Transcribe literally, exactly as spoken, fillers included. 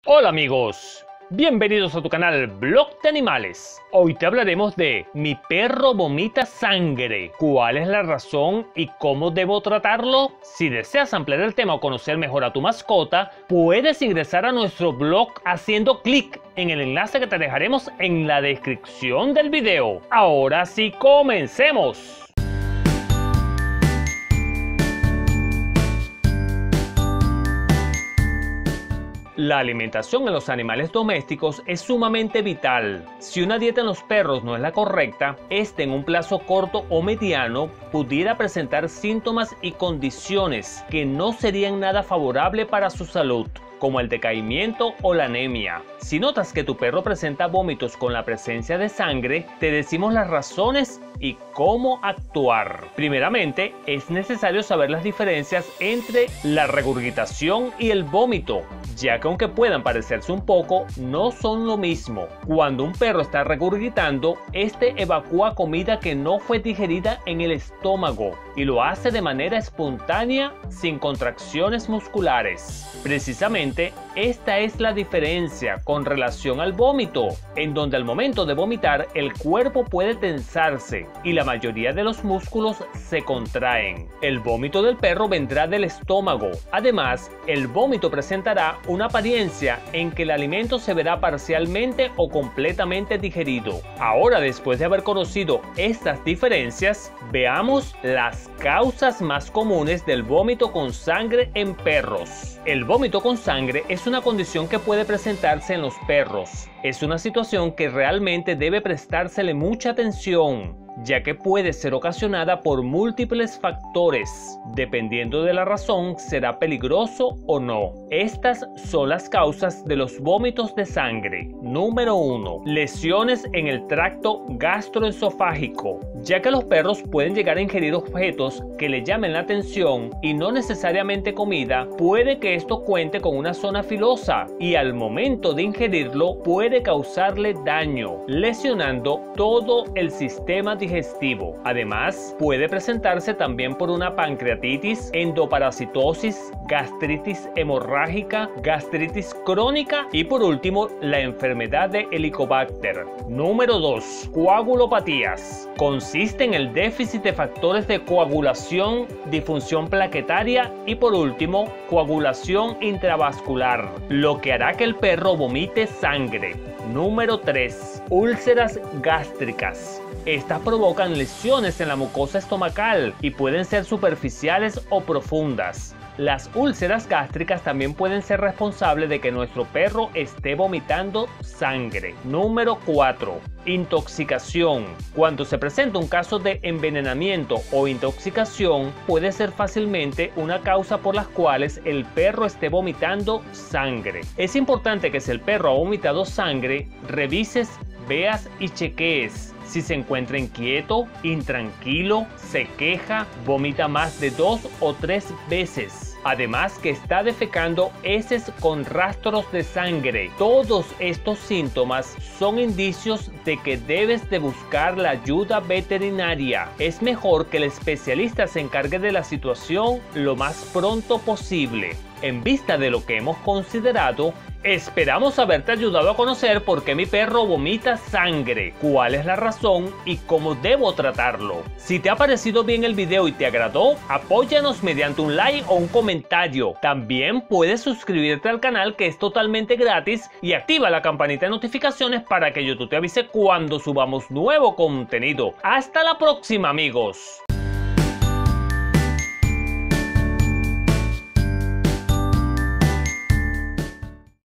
Hola amigos, bienvenidos a tu canal Blog de Animales. Hoy te hablaremos de mi perro vomita sangre, cuál es la razón y cómo debo tratarlo. Si deseas ampliar el tema o conocer mejor a tu mascota, puedes ingresar a nuestro blog haciendo clic en el enlace que te dejaremos en la descripción del video. Ahora sí, comencemos. La alimentación en los animales domésticos es sumamente vital. Si una dieta en los perros no es la correcta, este en un plazo corto o mediano pudiera presentar síntomas y condiciones que no serían nada favorables para su salud, como el decaimiento o la anemia. Si notas que tu perro presenta vómitos con la presencia de sangre, te decimos las razones y cómo actuar. Primeramente, es necesario saber las diferencias entre la regurgitación y el vómito, ya que aunque puedan parecerse un poco, no son lo mismo. Cuando un perro está regurgitando, este evacúa comida que no fue digerida en el estómago y lo hace de manera espontánea, sin contracciones musculares. Precisamente, esta es la diferencia con relación al vómito, en donde al momento de vomitar el cuerpo puede tensarse y la mayoría de los músculos se contraen. El vómito del perro vendrá del estómago. Además, el vómito presentará una apariencia en que el alimento se verá parcialmente o completamente digerido. Ahora, después de haber conocido estas diferencias, veamos las causas más comunes del vómito con sangre en perros. El vómito con sangre es una condición que puede presentarse en los perros. Es una situación que realmente debe prestársele mucha atención, ya que puede ser ocasionada por múltiples factores. Dependiendo de la razón, será peligroso o no. Estas son las causas de los vómitos de sangre. Número uno. Lesiones en el tracto gastroesofágico. Ya que los perros pueden llegar a ingerir objetos que le llamen la atención y no necesariamente comida, puede que esto cuente con una zona filosa y al momento de ingerirlo puede causarle daño, lesionando todo el sistema digestivo. Además, puede presentarse también por una pancreatitis, endoparasitosis, gastritis hemorrágica, gastritis crónica y por último la enfermedad de Helicobacter. Número dos. Coagulopatías. Consiste en el déficit de factores de coagulación, disfunción plaquetaria y por último coagulación intravascular, lo que hará que el perro vomite sangre. Número tres. Úlceras gástricas. Estas provocan lesiones en la mucosa estomacal y pueden ser superficiales o profundas. Las úlceras gástricas también pueden ser responsables de que nuestro perro esté vomitando sangre. Número cuatro. Intoxicación. Cuando se presenta un caso de envenenamiento o intoxicación, puede ser fácilmente una causa por las cuales el perro esté vomitando sangre. Es importante que si el perro ha vomitado sangre, revises, veas y chequees. Si se encuentra inquieto, intranquilo, se queja, vomita más de dos o tres veces. Además que está defecando heces con rastros de sangre. Todos estos síntomas son indicios de que debes de buscar la ayuda veterinaria. Es mejor que el especialista se encargue de la situación lo más pronto posible. En vista de lo que hemos considerado, esperamos haberte ayudado a conocer por qué mi perro vomita sangre, cuál es la razón y cómo debo tratarlo. Si te ha parecido bien el video y te agradó, apóyanos mediante un like o un comentario. También puedes suscribirte al canal, que es totalmente gratis, y activa la campanita de notificaciones para que YouTube te avise cuando subamos nuevo contenido. Hasta la próxima, amigos.